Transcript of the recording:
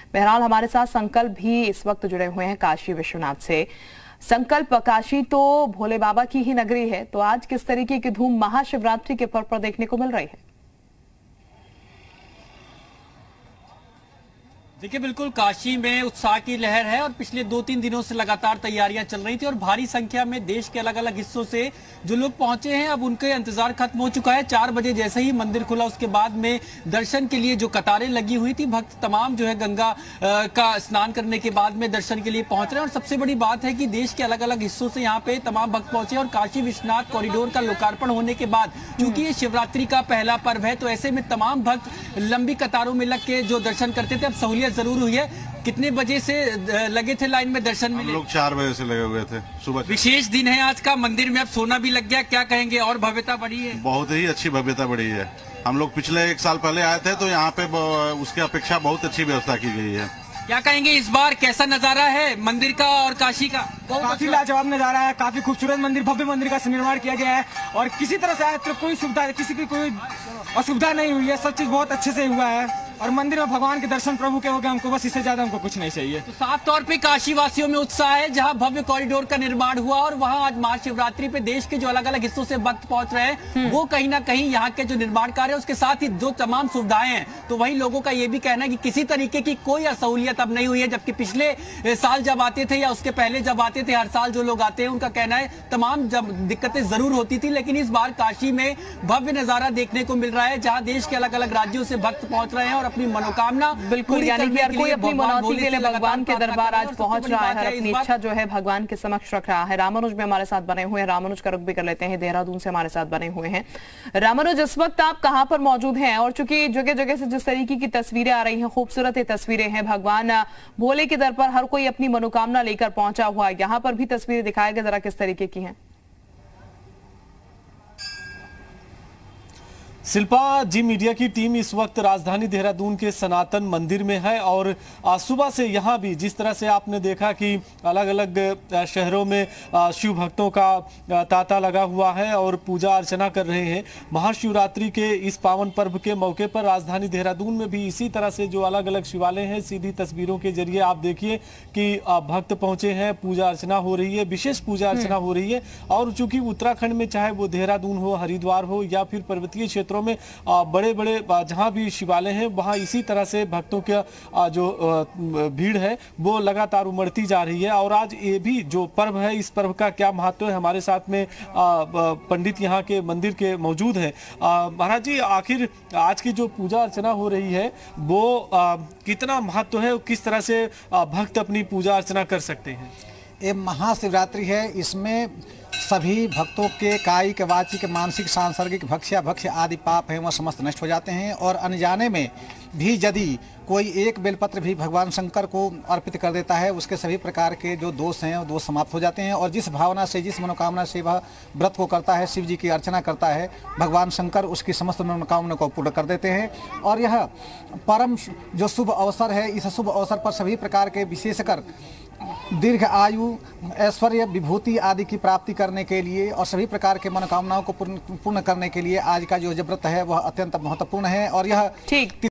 बहरहाल हमारे साथ संकल्प भी इस वक्त जुड़े हुए हैं काशी विश्वनाथ से। संकल्प, काशी तो भोले बाबा की ही नगरी है, तो आज किस तरीके की धूम महाशिवरात्रि के पर्व पर देखने को मिल रही है? देखिए, बिल्कुल काशी में उत्साह की लहर है और पिछले 2-3 दिनों से लगातार तैयारियां चल रही थी और भारी संख्या में देश के अलग अलग हिस्सों से जो लोग पहुंचे हैं, अब उनका इंतजार खत्म हो चुका है। 4 बजे जैसे ही मंदिर खुला, उसके बाद में दर्शन के लिए जो कतारें लगी हुई थी, भक्त तमाम जो है गंगा का स्नान करने के बाद में दर्शन के लिए पहुंच रहे हैं। और सबसे बड़ी बात है कि देश के अलग अलग हिस्सों से यहाँ पे तमाम भक्त पहुंचे और काशी विश्वनाथ कॉरिडोर का लोकार्पण होने के बाद, क्योंकि ये शिवरात्रि का पहला पर्व है, तो ऐसे में तमाम भक्त लंबी कतारों में लग के जो दर्शन करते थे, अब सहूलियत जरूर हुई है। कितने बजे से लगे थे लाइन में दर्शन में? लोग 4 बजे से लगे हुए थे सुबह। विशेष दिन है आज का, मंदिर में अब सोना भी लग गया, क्या कहेंगे? और भव्यता बढ़ी है? बहुत ही अच्छी भव्यता बढ़ी है। हम लोग पिछले 1 साल पहले आए थे, तो यहाँ पे उसके अपेक्षा बहुत अच्छी व्यवस्था की गई है। क्या कहेंगे इस बार कैसा नजारा है मंदिर का और काशी का? काफी लाजवाब नजारा है, काफी खूबसूरत मंदिर, भव्य मंदिर का निर्माण किया गया है और किसी तरह से आज तक कोई सुविधा, किसी की कोई असुविधा नहीं हुई है। सब चीज बहुत अच्छे से हुआ है और मंदिर में भगवान के दर्शन प्रभु के हो गए, हमको बस इससे ज्यादा हमको कुछ नहीं चाहिए। तो साफ तौर पे काशी वासियों में उत्साह है, जहां भव्य कॉरिडोर का निर्माण हुआ और वहां आज महाशिवरात्रि पे देश के जो अलग अलग हिस्सों से भक्त पहुंच रहे हैं, वो कहीं ना कहीं यहाँ के जो निर्माण कार्य है उसके साथ ही जो तमाम सुविधाएं हैं, तो वही लोगों का ये भी कहना है कि किसी तरीके की कोई असहूलियत अब नहीं हुई है। जबकि पिछले साल जब आते थे या उसके पहले जब आते थे, हर साल जो लोग आते हैं उनका कहना है तमाम जब दिक्कतें जरूर होती थी, लेकिन इस बार काशी में भव्य नजारा देखने को मिल रहा है, जहां देश के अलग अलग राज्यों से भक्त पहुंच रहे हैं और अपनी मनोकामना बिल्कुल, यानी कि हर कोई अपनी मनौती के लिए भगवान के दरबार आज पहुंच रहा है, हर अपनी इच्छा जो है भगवान के समक्ष रख रहा है। रामानुज भी हमारे साथ बने हुए हैं, रामानुज का रुख भी कर लेते हैं, देहरादून से हमारे साथ बने हुए हैं। रामानुज, इस वक्त आप कहां पर मौजूद हैं? और चूंकि जगह जगह से जिस तरीके की तस्वीरें आ रही हैं, खूबसूरत ये तस्वीरें हैं, भगवान भोले के दर पर हर कोई अपनी मनोकामना लेकर पहुंचा हुआ है, यहाँ पर भी तस्वीरें दिखाएगा, जरा किस तरीके की हैं? शिल्पा जी, मीडिया की टीम इस वक्त राजधानी देहरादून के सनातन मंदिर में है और सुबह से यहाँ भी जिस तरह से आपने देखा कि अलग अलग शहरों में शिव भक्तों का तांता लगा हुआ है और पूजा अर्चना कर रहे हैं। महाशिवरात्रि के इस पावन पर्व के मौके पर राजधानी देहरादून में भी इसी तरह से जो अलग अलग शिवालय हैं, सीधी तस्वीरों के जरिए आप देखिए कि भक्त पहुंचे हैं, पूजा अर्चना हो रही है, विशेष पूजा अर्चना हो रही है। और चूंकि उत्तराखंड में चाहे वो देहरादून हो, हरिद्वार हो या फिर पर्वतीय क्षेत्रों में बड़े बड़े जहां भी शिवालय हैं, वहां इसी तरह से भक्तों का जो भीड़ है वो लगातार उमड़ती जा रही है। और आज ये भी जो पर्व है, इस पर्व का क्या महत्व है, हमारे साथ में पंडित यहाँ के मंदिर के मौजूद हैं। महाराज जी, आखिर आज की जो पूजा अर्चना हो रही है वो कितना महत्व है, किस तरह से भक्त अपनी पूजा अर्चना कर सकते हैं? ये महाशिवरात्रि है, इसमें सभी भक्तों के कायिक, वाचिक, मानसिक, सांसर्गिक भक्ष्य आदि पाप हैं वह समस्त नष्ट हो जाते हैं। और अनजाने में भी यदि कोई एक बेलपत्र भी भगवान शंकर को अर्पित कर देता है, उसके सभी प्रकार के जो दोष हैं वो दोष समाप्त हो जाते हैं। और जिस भावना से, जिस मनोकामना से वह व्रत को करता है, शिव जी की अर्चना करता है, भगवान शंकर उसकी समस्त मनोकामना को पूर्ण कर देते हैं। और यह परम जो शुभ अवसर है, इस शुभ अवसर पर सभी प्रकार के विशेषकर दीर्घ आयु, ऐश्वर्य, विभूति आदि की प्राप्ति करने के लिए और सभी प्रकार के मनोकामनाओं को पूर्ण करने के लिए आज का जो व्रत है वह अत्यंत महत्वपूर्ण है। और यह